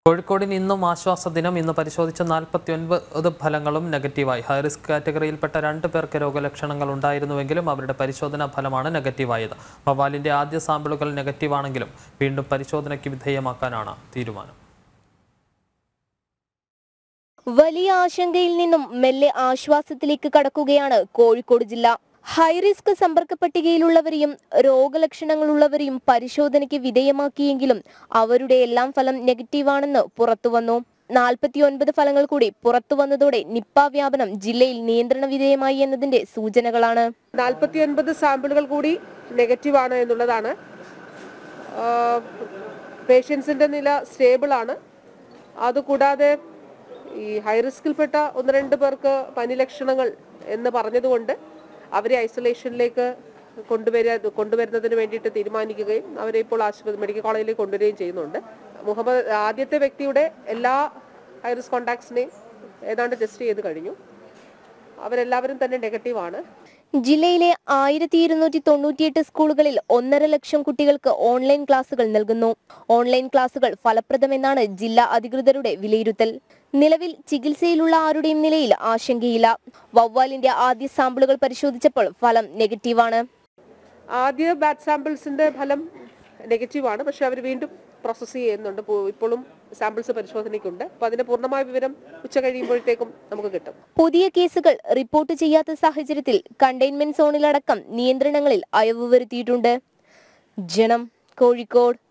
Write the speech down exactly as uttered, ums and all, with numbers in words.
കോഴിക്കോടിന് ഇന്നും ആശ്വാസ ദിനം. ഇന്ന് പരിശോധിച്ച നാൽപ്പത്തി ഒൻപത് ഫലങ്ങളും നെഗറ്റീവായി. ഹൈറിസ്ക് കാറ്റഗറിയിൽപ്പെട്ട രണ്ട് പേർക്ക് രോഗലക്ഷണങ്ങൾ ഉണ്ടായിരുന്നുവെങ്കിലും അവരുടെ പരിശോധനാ ഫലമാണ് നെഗറ്റീവായത്. വവ്വാലിന്റെ ആദ്യ സാമ്പിളുകൾ നെഗറ്റീവാണെങ്കിലും വീണ്ടും പരിശോധനയ്ക്ക് വിധേയമാക്കാനാണ് തീരുമാനം. വലിയ ആശങ്കയിൽ നിന്നും മെല്ലെ ആശ്വാസത്തിലേക്ക് കടക്കുകയാണ് കോഴിക്കോട് ജില്ല. ഹൈറിസ്ക് സമ്പർക്ക പട്ടികയിലുള്ളവരെയും രോഗലക്ഷണങ്ങളുള്ളവരെയും പരിശോധനയ്ക്ക് വിധേയമാക്കിയെങ്കിലും അവരുടെ എല്ലാം ഫലം നെഗറ്റീവാണെന്ന് പുറത്തുവന്നു. നാൽപ്പത്തി ഒൻപത് ഫലങ്ങൾ കൂടി പുറത്തു വന്നതോടെ നിപ്പ വ്യാപനം ജില്ലയിൽ നിയന്ത്രണ വിധേയമായി എന്നതിന്റെ സൂചനകളാണ്. നാൽപ്പത്തി ഒൻപത് സാമ്പിളുകൾ കൂടി നെഗറ്റീവാണ് എന്നുള്ളതാണ്. പേഷ്യൻസിന്റെ നില സ്റ്റേബിൾ ആണ്. അതുകൂടാതെ ഈ ഹൈറിസ്കിൽപ്പെട്ട ഒന്ന് രണ്ട് പേർക്ക് പനി ലക്ഷണങ്ങൾ എന്ന് പറഞ്ഞതുകൊണ്ട് അവരെ ഐസൊലേഷനിലേക്ക് കൊണ്ടുവരാ കൊണ്ടുവരുന്നതിന് വേണ്ടിയിട്ട് തീരുമാനിക്കുകയും അവരെ ഇപ്പോൾ ആശുപത്രി മെഡിക്കൽ കോളേജിലേക്ക് കൊണ്ടുവരികയും ചെയ്യുന്നുണ്ട്. മുഹമ്മദ് ആദ്യത്തെ വ്യക്തിയുടെ എല്ലാ ഹൈറിസ്ക് കോണ്ടാക്ട്സിനെയും ഏതാണ്ട് ടെസ്റ്റ് ചെയ്ത് കഴിഞ്ഞു. അവരെല്ലാവരും തന്നെ നെഗറ്റീവാണ്. ജില്ലയിലെ ആയിരത്തി ഇരുന്നൂറ്റി തൊണ്ണൂറ്റിയെട്ട് സ്കൂളുകളിൽ ഒന്നര ലക്ഷം കുട്ടികൾക്ക് ഓൺലൈൻ ക്ലാസുകൾ നൽകുന്നു. ഓൺലൈൻ ക്ലാസുകൾ ഫലപ്രദമെന്നാണ് ജില്ലാ അധികൃതരുടെ വിലയിരുത്തൽ. നിലവിൽ ചികിത്സയിലുള്ള ആരുടെയും നിലയിൽ ആശങ്കയില്ല. വവ്വാലിന്റെ ആദ്യ സാമ്പിളുകൾ പരിശോധിച്ചപ്പോൾ ഫലം നെഗറ്റീവാണ്. ആദ്യ ബാച്ച് സാമ്പിൾസിന്റെ ഫലം നെഗറ്റീവാണ്. പക്ഷെ അവർ വീണ്ടും പ്രോസസ് ചെയ്യുന്നുണ്ട്. ഇപ്പോഴും സാമ്പിൾസ് പരിശോധനയ്ക്കുണ്ട്. അപ്പോൾ അതിന്റെ പൂർണ്ണമായ വിവരം ഉച്ച കഴിയുമ്പോഴത്തേക്കും നമുക്ക് കിട്ടും. പുതിയ കേസുകൾ റിപ്പോർട്ട് ചെയ്യാത്ത സാഹചര്യത്തിൽ കണ്ടെയ്ൻമെന്റ് സോണിലടക്കം നിയന്ത്രണങ്ങളിൽ അയവ് വരുത്തിയിട്ടുണ്ട്. ജനം, കോഴിക്കോട്.